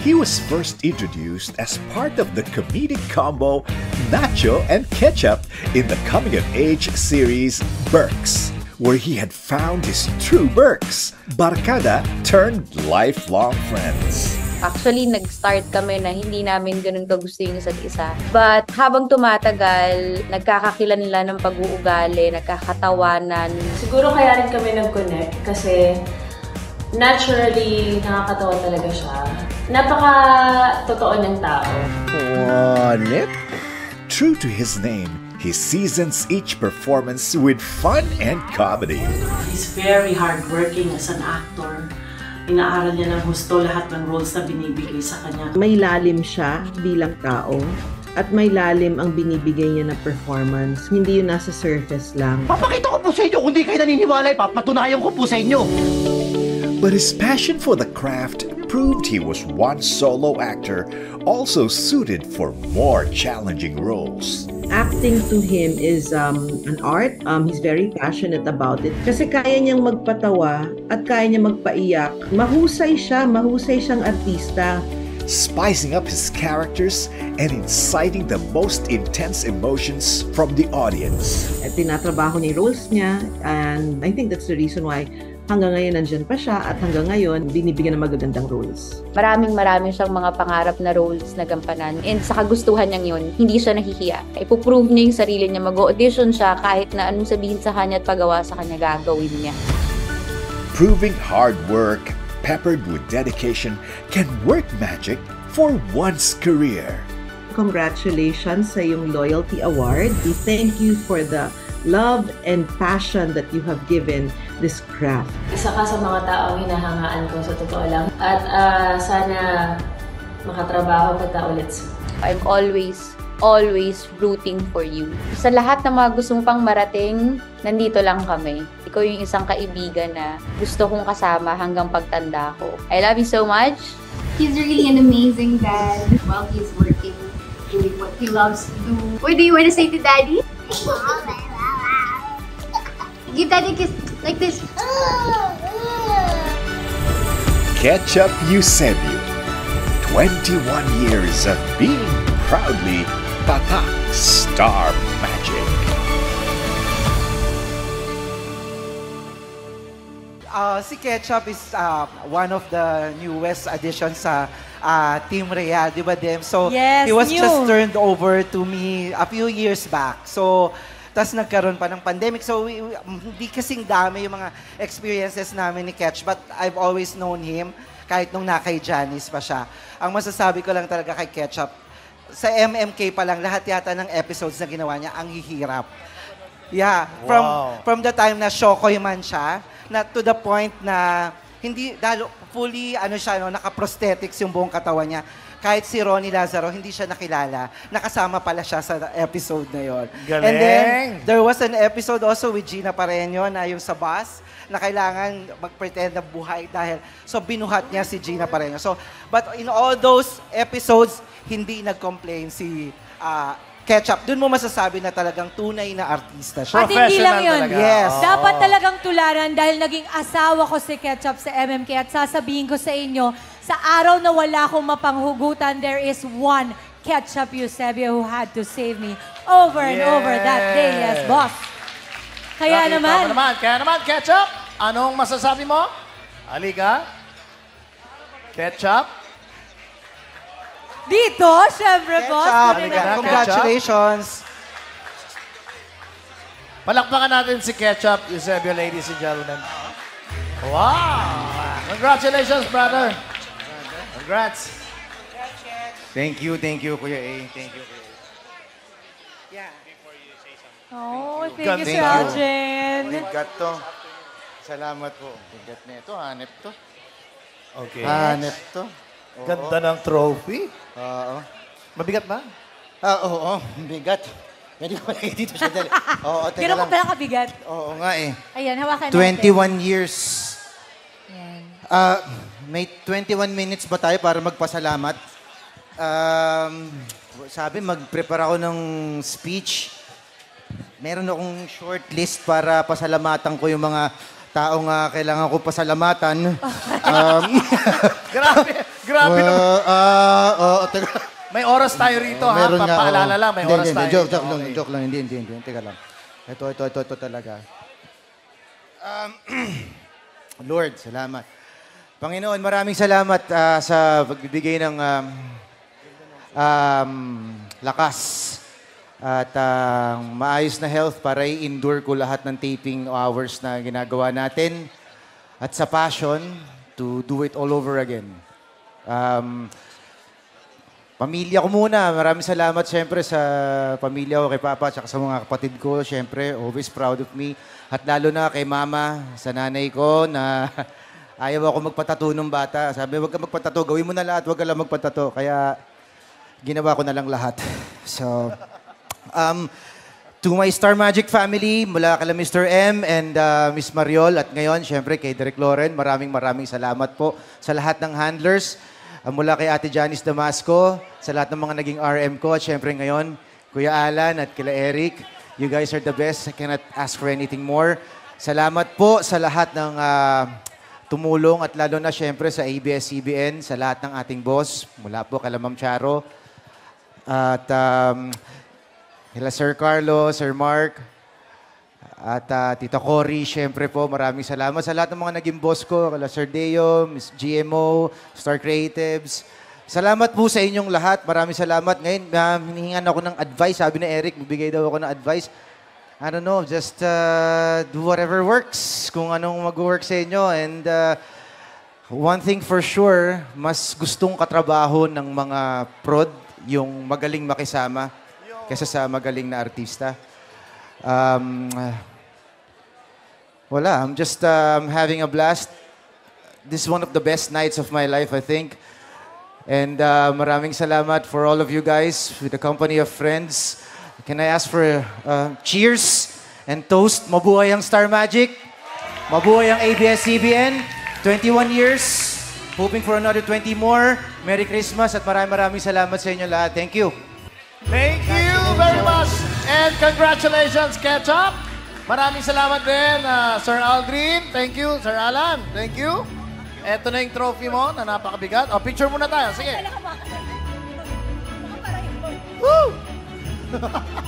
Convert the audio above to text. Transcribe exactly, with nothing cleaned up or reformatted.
He was first introduced as part of the comedic combo Nacho and Ketchup in the coming-of-age series Berks, where he had found his true Berks, barkada turned lifelong friends. Actually, nag-start kami na hindi namin ganun kagusto yung isa't isa. But habang tumatagal, nagkakakilanlan ng pag-uugali, nagkakatawanan. Siguro kaya rin kami nag-connect kasi naturally nakakatawa talaga siya. Napaka-totoo ng tao. What? True to his name, he seasons each performance with fun and comedy. He's very hardworking as an actor. Inaaral niya ng husto lahat ng roles na binibigay sa kanya. May lalim siya bilang tao at may lalim ang binibigay niya na performance. Hindi yun nasa surface lang. Papakita ko po sa inyo kung di kayo naniniwala, papatunayan ko po sa inyo. But his passion for the craft proved he was one solo actor also suited for more challenging roles. Acting to him is um, an art. Um, he's very passionate about it. Kasi kaya niyang magpatawa at kaya niya magpaiyak. Mahusay siya, mahusay siyang artista. Spicing up his characters and inciting the most intense emotions from the audience. At tinatrabaho niya roles niya, and I think that's the reason why hanggang ngayon nandyan pa siya at hanggang ngayon binibigyan ng magagandang roles. Maraming maraming siyang mga pangarap na roles na gampanan. And sa kagustuhan niyang yun, hindi siya nahihiya. Ipoprove niya yung sarili niya, mag-audition siya kahit na anong sabihin sa kanya at pagawa sa kanya, gagawin niya. Proving hard work, peppered with dedication, can work magic for one's career. Congratulations sa iyong Loyalty Award. We thank you for the love and passion that you have given this craft. Isa ka sa mga taong hinahangaan ko sa totoo lang. At uh, sana makatrabaho kita ulit. I'm always, always rooting for you. Sa lahat ng mga gusto mong pang marating, nandito lang kami. Ikaw yung isang kaibigan na gusto kong kasama hanggang pagtanda ko. I love you so much. He's really an amazing dad while he's working, doing what he loves to do. What do you want to say to Daddy? Give Daddy a kiss like this. Ketchup Eusebio, twenty-one years of being proudly Tatak Star Magic. Uh, si Ketchup is uh, one of the newest additions sa uh, Team Real, di ba, Dem? So, yes, he was new. just turned over to me a few years back. So, tas nagkaroon pa ng pandemic. So, we, we, hindi kasing dami yung mga experiences namin ni Ketch. But I've always known him kahit nung nakay Janice pa siya. Ang masasabi ko lang talaga kay Ketchup, sa M M K pa lang, lahat yata ng episodes na ginawa niya, ang hihirap. Yeah, from Wow. from the time na shokoy man siya, na to the point na hindi, dalo, fully, ano siya, no, naka-prosthetics yung buong katawan niya. Kahit si Ronnie Lazaro, hindi siya nakilala. Nakasama pala siya sa episode na yon. Galing! And then, there was an episode also with Gina Pareño na yung sa bus, na kailangan mag-pretend na buhay dahil, so binuhat niya si Gina Pareño. So, but in all those episodes, hindi nag-complain si uh, Ketchup. Doon mo masasabi na talagang tunay na artista siya. At hindi lang yun. talaga. Yes. Dapat talagang tularan dahil naging asawa ko si Ketchup sa M M K at sasabihin ko sa inyo, sa araw na wala akong mapanghugutan, there is one Ketchup Eusebio who had to save me over and Yes. over that day. Yes, boss. Kaya Nakita naman, mo naman. Kaya naman, Ketchup, anong masasabi mo? Halika. Ketchup. dito, syempre, boss. Ketchup, kunin Ketchup. natin. congratulations. Palakpakan natin si Ketchup Eusebio, ladies and gentlemen. Wow! Congratulations, brother. Congrats. Thank you, thank you, Kuya A. Thank you, Kuya A. Oh, thank Thank you, you. Sir Aljen. Bigat to. Salamat po. Bigat na ito, hanep to. Okay. Hanep to. Oo. Ganda ng trophy. Oo. Mabigat ba? Ah, oo, oo. Bigat. Pwede ko palagay dito siya dali. Oo, teka Ganun ko lang. pala kabigat. Oo nga eh. Ayan, hawakan natin. twenty-one years. Ayan. Ah, may twenty-one minutes ba tayo para magpasalamat? Um, sabi, mag-prepare ako ng speech. Meron akong short list para pasalamatan ko yung mga taong uh, kailangan ko pasalamatan. um, grabe, grabe uh, naman. Uh, uh, teka. May oras tayo rito, uh, ha? Nga, Papaalala oh. lang, may hindi, oras hindi, tayo joke, rito. Joke lang, Okay. joke lang, hindi, hindi, hindi. Teka lang. Ito, ito, ito, ito talaga. Um, Lord, salamat. Panginoon, maraming salamat uh, sa pagbibigay ng um, um, lakas at uh, maayos na health para i-endure ko lahat ng taping hours na ginagawa natin at sa passion to do it all over again. Um, pamilya ko muna. Maraming salamat siyempre sa pamilya ko, kay Papa at sa mga kapatid ko. Siyempre, always proud of me. At lalo na kay Mama, sa nanay ko na ayaw ako magpatato nung bata. Sabi, huwag ka magpatato. Gawin mo na lahat. Huwag ka lang magpatato. Kaya ginawa ko na lang lahat. So, um, to my Star Magic family, mula kala Mister M and uh, Miss Mariol, at ngayon, syempre, kay Derek Loren, maraming maraming salamat po sa lahat ng handlers. Uh, mula kay Ate Janice Damasco, sa lahat ng mga naging R M ko, at syempre ngayon, Kuya Alan at kila Eric. You guys are the best. I cannot ask for anything more. Salamat po sa lahat ng uh, tumulong at lalo na syempre sa A B S C B N, sa lahat ng ating boss, mula po kala Ma'am Charo, at um, kila Sir Carlo, Sir Mark, at uh, Tita Cory, syempre po, maraming salamat sa lahat ng mga naging boss ko, kala Sir Deo, Miss G M O, Star Creatives. Salamat po sa inyong lahat. Maraming salamat. Ngayon, uh, hinihingan ako ng advice. Sabi ni Eric, bibigay daw ako ng advice. I don't know, just uh, do whatever works. Kung anong mag-work sa inyo. And uh, one thing for sure, mas gustong katrabaho ng mga prod yung magaling makisama kaysa sa magaling na artista. Um, wala, I'm just uh, I'm having a blast. This is one of the best nights of my life, I think. And uh, maraming salamat for all of you guys with the company of friends. Can I ask for uh, cheers and toast? Mabuhay ang Star Magic. Mabuhay ang A B S C B N. twenty-one years. Hoping for another twenty more. Merry Christmas at maraming maraming salamat sa inyo lahat. Thank you. Thank you very much. And congratulations, Ketchup. Maraming salamat din, uh, Sir Aldrin. Thank you, Sir Alan. Thank you. Eto na yung trophy mo na napakabigat. O, picture muna tayo. Sige. Woo!